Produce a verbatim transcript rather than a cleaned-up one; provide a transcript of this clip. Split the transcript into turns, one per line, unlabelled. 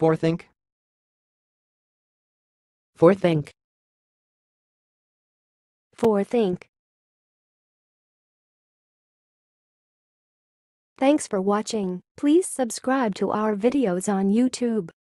Forethink.
Forethink.
Forethink. Thanks for watching. Please subscribe to our videos on YouTube.